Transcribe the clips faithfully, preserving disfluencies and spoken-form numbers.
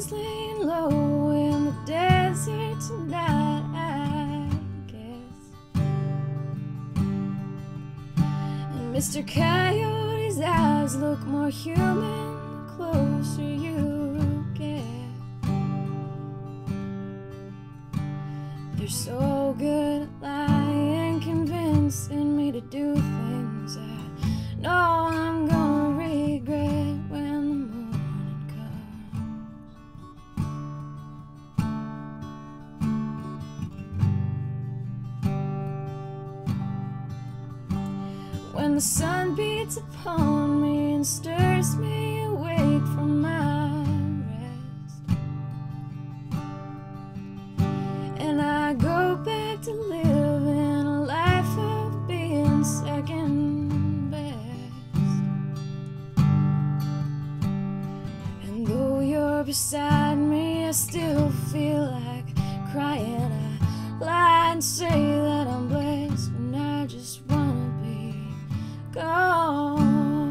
moon's laying low in the desert tonight, I guess. And Mister Coyote's eyes look more human the closer you get. They're so good at lying, convincing me to do things I know I'm gonna regret when the morning comes. When the sun beats upon me and stirs me awake from my rest, and I go back to live in a life of being second best. And though you're beside me, I still feel like crying. I lie and say that I'm blessed when I just wanna be gone.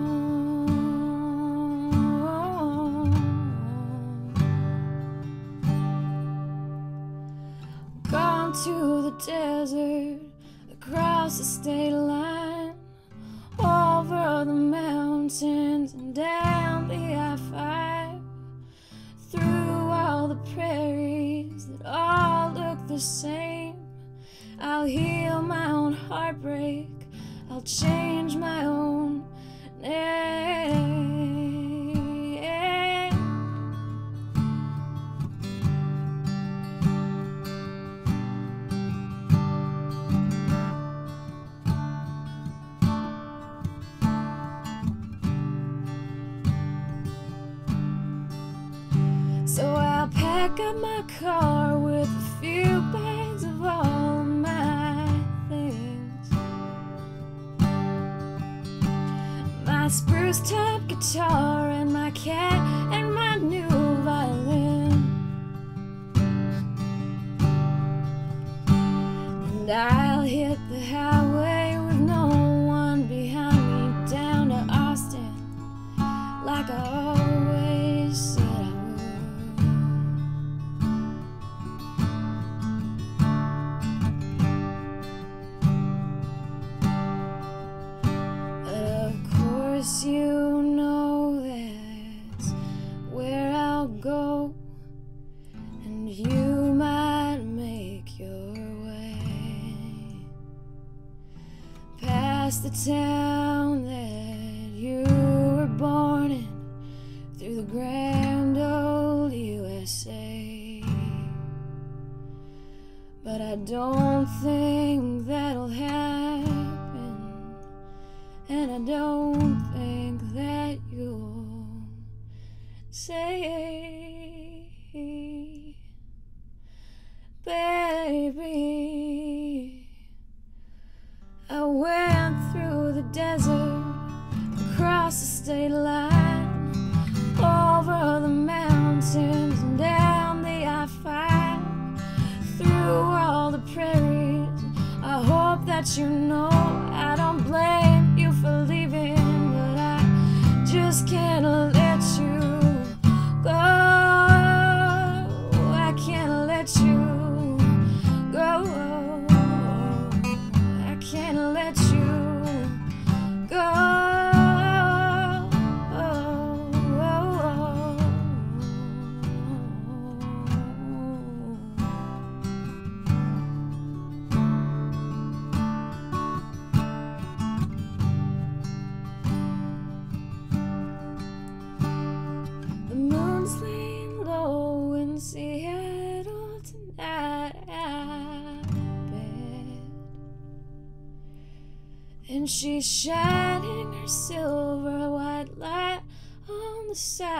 Gone to the desert, across the state line, over the mountains and down the I five, through all the prairies that all look the same. I'll heal my own heartbreak, I'll change my own name. So I'll pack up my car with a few bags of all of my things, my spruce top guitar and my cat and my new violin. And I'll hit the highway with no one behind me down to Austin, like I always said I would. But of course you know that's where I'll go, and you might make your way past the town that you were born in, through the grand old U S A. But I don't think that'll happen, and I don't think that you'll say, baby. I went through the desert, across the state line, over the mountains and down the I five, through all the prairies. I hope that you know I don't blame you for leaving, but I just can't let you go. I can't let you go. I can't let you go. The moon's laying low in Seattle tonight, I bet, and she's shining her silver white light on the side.